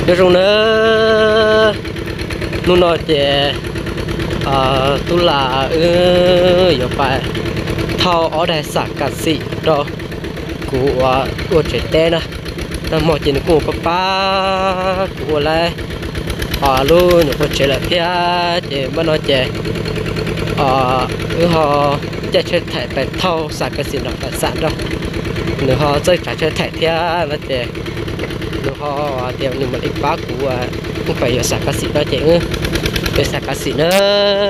cái rồng nữa nó nói chè tu là giờ phải thao ở đây sạc cả xị đó của trẻ té nè nó mọi chuyện của papa của lại luôn những trẻ là phía để mà nói chè họ chạy chơi thẻ phải thao sạc cái xị đó phải sẵn đâu nếu họ chơi chơi thẻ theo là chè nếu họ theo những một ít bác của không phải sạc cái xị đó chè nữa cái sạc cá xị nữa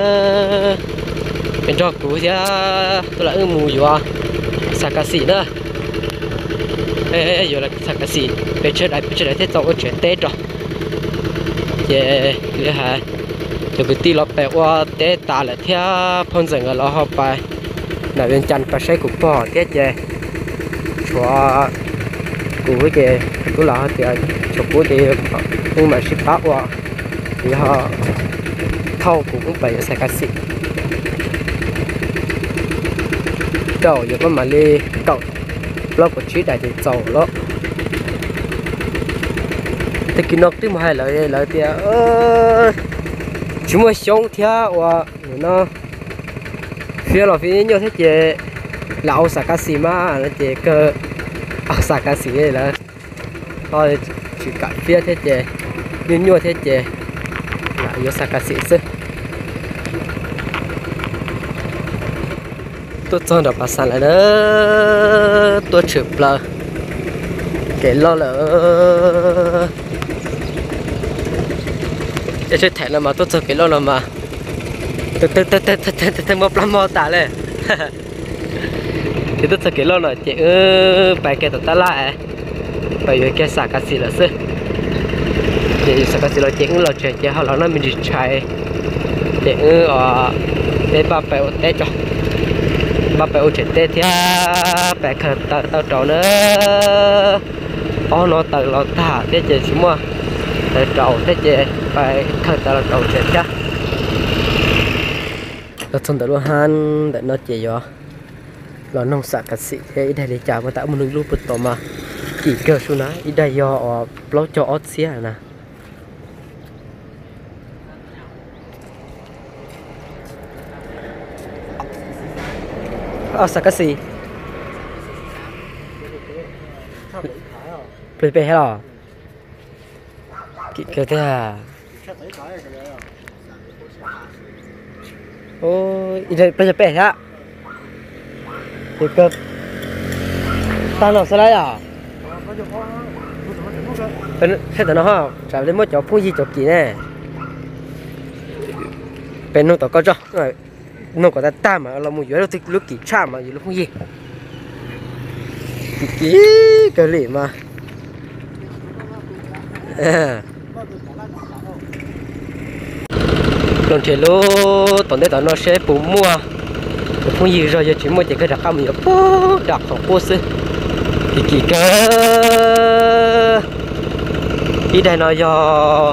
bên trong cú chứ tôi là mù dùa sạc cá xị nữa giờ là sạc cá xị bên trên đây thế tàu chuyển tết rồi về lẽ hả từ cái tí lọp bẹ qua tết ta lại theo phong dần ở lò họp bài là bên chân phải xây cục bỏ tết về cho cú với cái cú là thì cho cú thì nhưng mà ship bác qua thì họ thâu cũng phải sạc cá xị đầu giờ có mà đi cậu lóc của chí đại thì giàu đó thì cái nóc tí mà hay lợi thì chúng mới sống theo và nó phía là phía nhau thế chị lão sạc cá xị mà nó chị cơ sạc cá xị là thôi chỉ cả phía thế chị như nhau thế chị là yêu sạc cá xị chứ tôi chọn được bà sản lại đó tôi chụp là cái lo là để chơi thẻ là mà tôi chụp cái lo là mà tôi một lắm mò tả lên thì tôi chụp cái lo là chị bài cái tao ta lại bài cái sạc cá xị là chứ thì sạc cá xị là chị là chị họ nó mình đi chạy chị để bà phải ở tết cho bà phải ở trên tết thì phải khởi tao trò nữa nó tự lo thả tết chơi xíu mà để trầu tết chơi phải khởi tao trầu trên cha nó thôn tự lo han để nó chơi vô lo nông sản cát xị thế đây để chào mà tạo một núi lúa bự to mà chỉ cơ số ná đây do lo cho ót xía nè sạc cá xị bể bể hả cái thế à ôi đây bây giờ bể hả thì cơ tao nào sao đấy à bên hết rồi nó hả trả đến mất chỗ phun gì chỗ gì nè bên nó tao có cho nó có ta mà là một giờ nó thích lúc kỳ cha mà lúc không gì cái gì mà lần trước lúc tuần đấy tao nó sẽ bù mua không gì rồi giờ chỉ mua chỉ cái đặc âm nhiều đặc không cô sư thì kỳ cơ đi đây nó do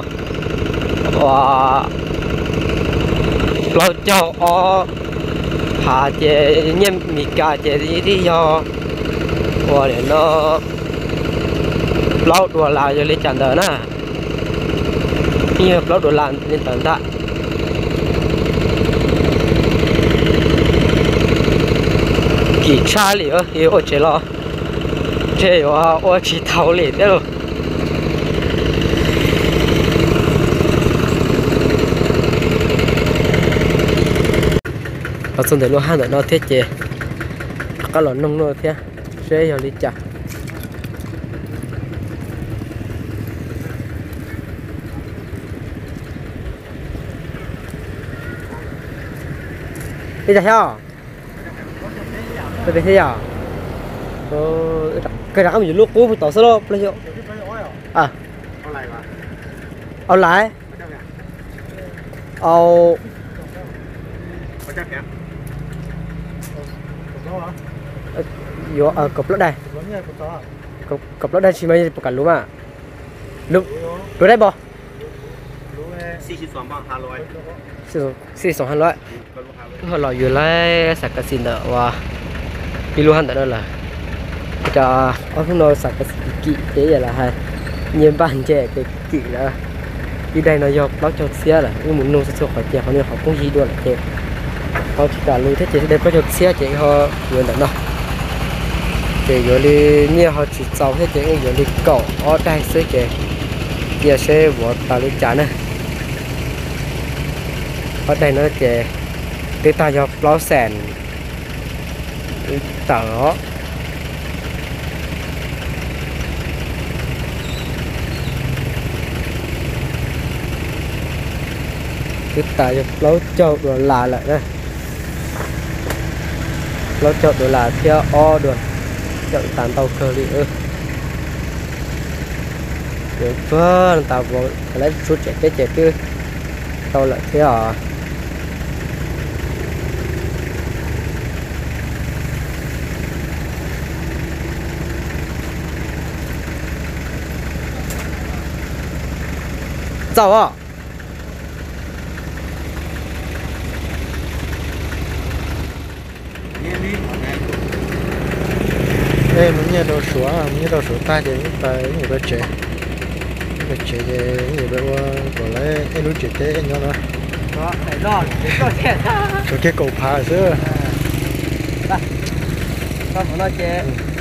lo cho hạ chế nhân mì cà chế gì thì do để nó lâu đùa lại rồi lấy chăn đời nè như lâu đùa lại lên tận ta kỳ cha liền thì ở chế lo chế ở chỉ tháo liền đấy rồi và xong rồi nó han rồi nó thiết chế các loại nông nô thế sẽ vào đi chặt đi chặt heo thế à cái đó mình lúc cũ phải tỏ số bao nhiêu à ao lại ao vô cục lót đây cục lót đây chỉ mấy cả lúa mà lúa đây bò xì xoắn hai loại họ lò vừa lấy sạc cá xin đỡ và đi luôn hẳn tại đây là cho ở phương nội sạc cá kỵ thế là hay nhiều bạn trẻ cái chị là đi đây nó dọc nó cho xe là nhưng muốn nông sản khỏi tiền họ nên họ cũng gì đua lại tiền họ chỉ cả lối thế chị đây có cho xe chị họ nhiều lắm đâu chị rồi đi nhiều họ chỉ giàu thế chị rồi đi cỏ ở đây sẽ chị giờ sẽ vợ ta đi trả nữa ở đây nó chị để ta dọc nó sàn tỏ cái tại lấu chậu rồi là lại đây lấu chậu rồi là theo o được chậu tàn tàu cơ đi được vâng tàu vào lấy chút trẻ cứ tàu lại theo走啊 đây mình nghe đồ sủa ta thì phải nhiều đồ trẻ nhiều đồ còn lấy em lúc trẻ thế anh nhớ đó đó phải lo cho tiền cho cái cầu phá xưa đó không có lo chế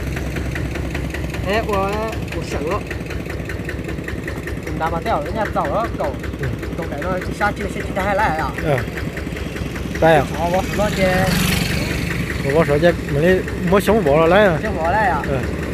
em của sẵn đó đào mà theo nhà tàu đó cầu cái nó chỉ xa chưa sẽ hay lại à đây à họ lo chế bỏ sổ chắc mình đi mới sống bỏ lấy à bỏ lại à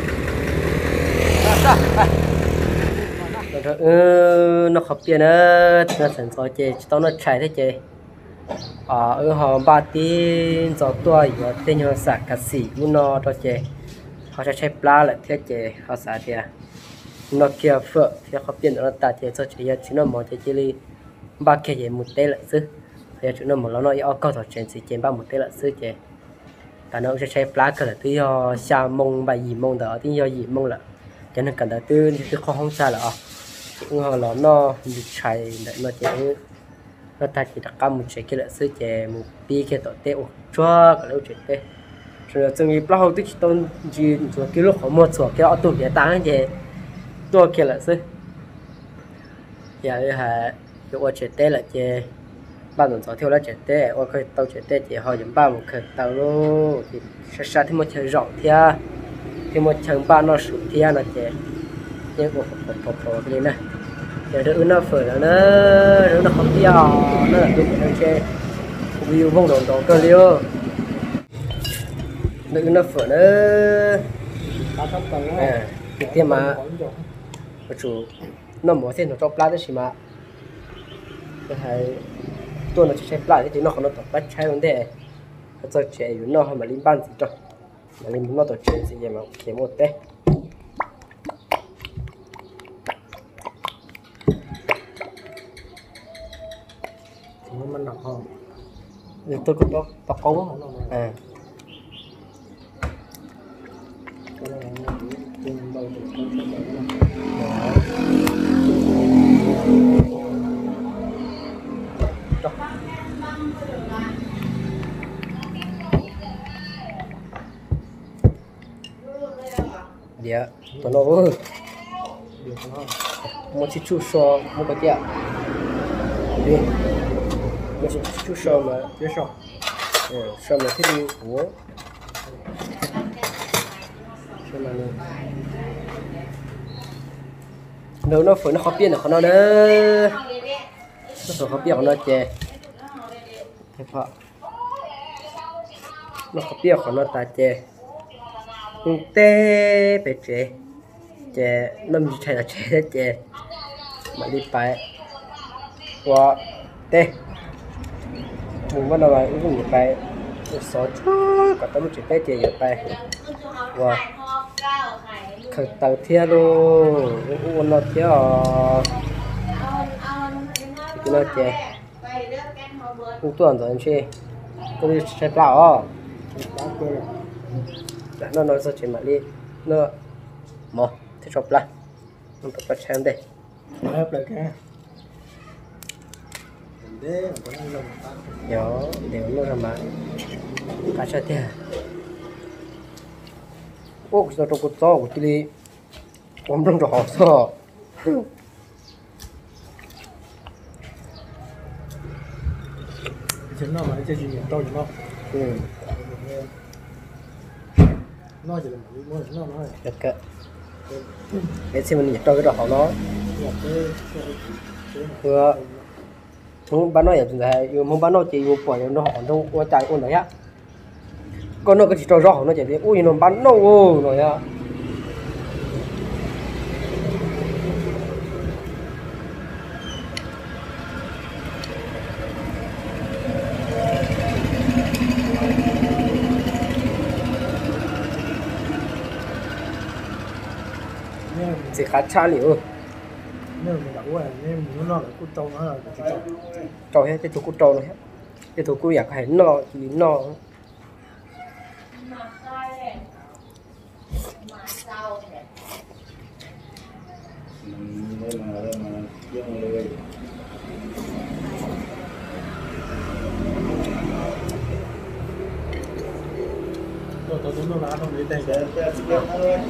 nó khập tiền nữa nó sản xuất chế tao nó chạy thế chế họ ba tin cho tôi và tên họ sạc cả xỉ nó cho chế họ sẽ chạy pla lại thế chế họ sạc tiền nó kia phở thì khập tiền nó ta chế cho chế chỉ nó mò chế li ba kia chế một tê lại chứ thì chúng nó mò nó ở câu thọ chuyện chỉ chế ba một tê lại chứ chế ta nó sẽ chạy pla cái là tí họ xa mông bài gì mông đó tí họ gì mông là cho nên cần đầu tư thì không xa là họ nó bị chạy để nó chế nó ta chỉ đặt cam một chế cái là sữa chế một pi cái tổ tê cho cái lâu chuyện tê rồi trong cái bao tích tôn gì rồi cái lúc họ mua sổ cái auto để tăng chế cho cái là sữa giờ là cái chế tê là chế ba tuần sau theo là chế tê ở cái tàu chế tê chế họ dùng ba một cái tàu luôn thì sát thì một chơi rộng thì một chơi ba nó sụt thì nó chế nhưng một cái này giờ đỡ nó phở nó không tiêu nó là đúng cái chơi view vòng đồng đó cơ liêu đỡ nó phở nó cái tiệm mà chủ nó mở thêm nó cho plá đấy mà cái hay tôi nó chơi plá thì nó không nó tập bắt chơi vấn đề cho chơi nó không mà liên ban gì đâu mà liên nó tập chơi gì mà kiếm một té mình đọc không tôi có tóc cấu à dia tôi nó một chiếc chú sò một cái tiệm đi một chiếc chú sò mà tiếp sau sò mà thế đi của sò mà nếu nó phải nó khó biên là nó nữa nó phải khó biên của nó chè thế phải nó khó biên của nó ta chè tê bé chè nó mình chạy là chè mà đi phải qua tê mình bắt đầu là cũng phải số chút cả tấm chữ tê chè nhiều phải qua khởi tàu theo luôn uống nó theo cái nó chè cũng tuần rồi anh chị tôi đi chạy bảo nó nói sao chuyện mà đi nó mò thì chụp lại nó tập bắt xem đây hấp lại cái nhỏ đều nó làm mà cá cha tiền ô cái trong cột gió của chị đi ôm trong trò sao Chính nó mà chơi gì nhiều đâu nó ừ nó chỉ là một món nó nói được cái để xem mình nhặt cho cái đó họ nó vừa muốn bán nó vậy là yêu muốn bán nó chỉ yêu bỏ nó họ nó qua chạy ôn đấy á con nó có chỉ cho rõ nó chỉ biết ui nó bán nó ô rồi á chỉ khá cha liệu nếu mình đậu à nếu mình nó là cút trâu nó là cái trâu trâu hết cái thủ trâu này hết cái thủ cúอยากให้nó chỉ nó tôi nó lá nó để đây để nó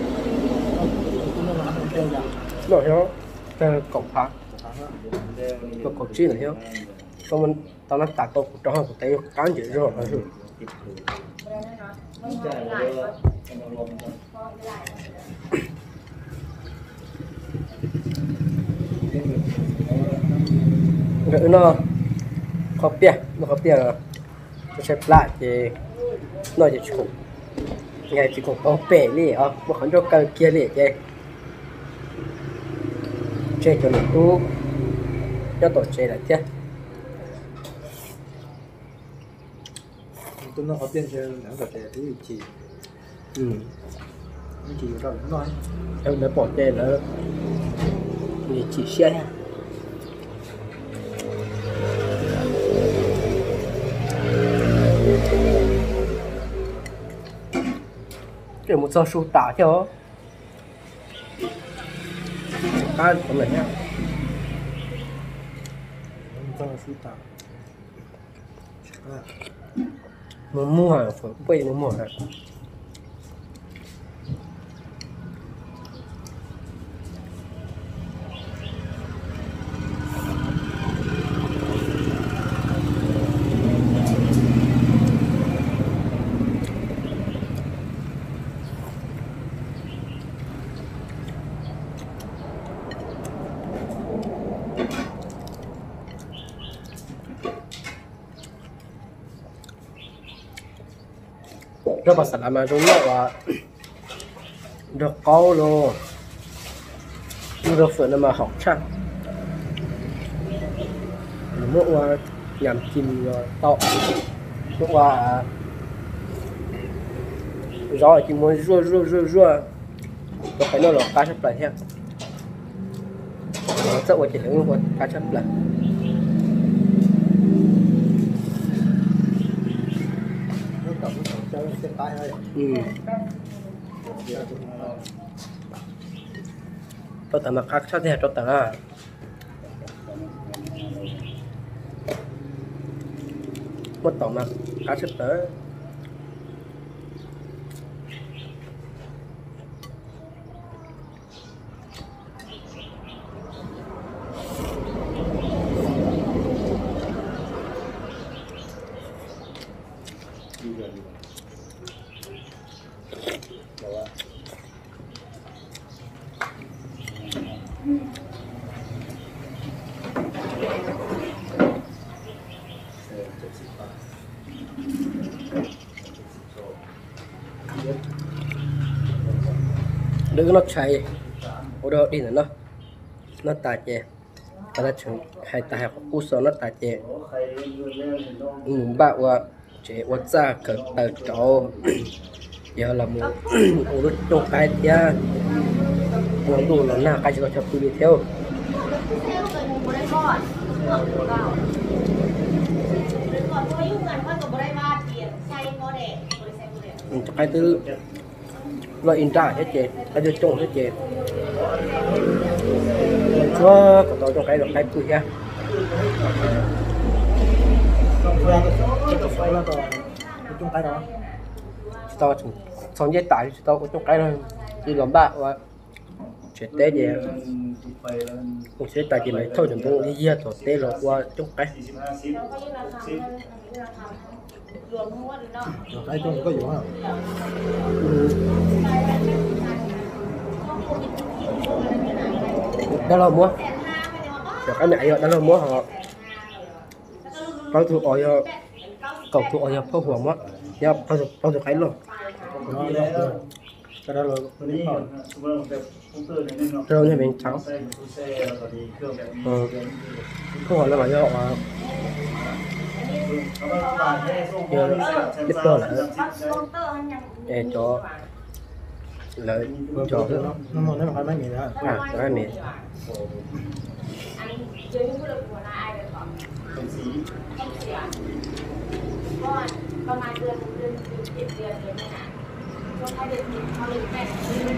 lá nó treo dặn nó hiểu cái cổng phá cái cổng chi này hiểu còn mình tao nó tạt câu cho họ thấy cán gì rồi là rồi rồi nó khó bia là cho xếp lại thì nó chỉ chụp ngày chỉ cũng bể đi à một con cho cây kia đi chơi cho nó tu cho tổ chơi lại chứ tôi nó có tiền chơi两个钱都一起一起有道理nói em đã bỏ chơi là thì chỉ xe để một số số tả cho ta có lần nhá cho nó sút tao mua hàng phải quay mua hàng rất là sạch mà chúng nó là được câu luôn được phần mà học chắc mỗi qua nhằm chìm tàu mỗi qua rồi chỉ muốn rua có phải nó là cá chép lại theo nó sợ chỉ là một cá chép lại tôi tạm mặc khác chắc thì tôi tạm à một tổng mặc cá xếp tới đứa nó chạy ở đó đi nữa nó tài chè ta chừng hai tài học cú sò nó tài chè bạnว่าเจ๊ว่าจ้าเกิดเติร์โตgiờ là một ô đốt trong cái tia nó đủ là na cái cho tôi đi theo cái thứ loại in ra hết chị cái thứ trồng hết chị cho tôi trong cái được cái tuổi nha tao xong dây tải tao có trong cái rồi đi làm bạn và chuyện tế gì cũng sẽ tại vì mấy thôi chúng tôi đi ra tổ tế rồi qua chung cái cái tôi có dụng không đó là mua rồi cái mẹ đó là mua họ bao thu ỏi cầu thu ỏi phố hoàng á ya bao thu cái luôn cái đó là rồi này mình trắng không hỏi là bao nhiêu họ tiếp đó là để cho lợi cho nó muốn nó phải mấy nghìn đó cái miệng ประมาณเดือน7 เดือนเลยนะช่วงท้ายเดือน10เขาเลยแม่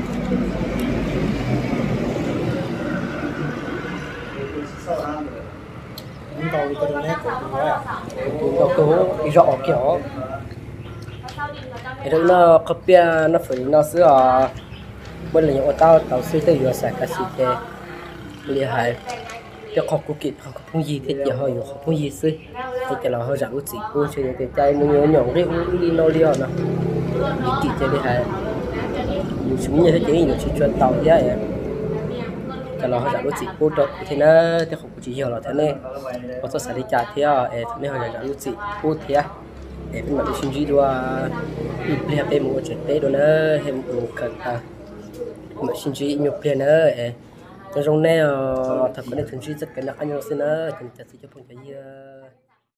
chúng tôi cái đường nét của chúng ta nó cố rõ kiểu thì nó copy nó phải nó sửa bên là những tao tao suy tới vừa sạch cái gì thế厉害cho học của kịch học không gì thế giờ họอยู่không gì xí thì cái là họ rằng chỉ cô chơi cái trái nó nhớ nhỏng đi đi nó đi nó kịch chơi厉害nhiều chúng như thế chỉ nhiều chuyện chuyện tàu vậy cái là họ rằng chỉ cô đọc thì nó thì học chỉ hiểu là thế này họ sẽ xử lý trả thế à thế này họ rằng chỉ cô thế à bên mặt sinh gì đó đi học em một chuyện thế đó nữa em một cái mà sinh gì nhiều tiền nữa trong này thật là thường xuyên rất cái là anh nhớ xin nữa chúng ta sẽ cho phong trào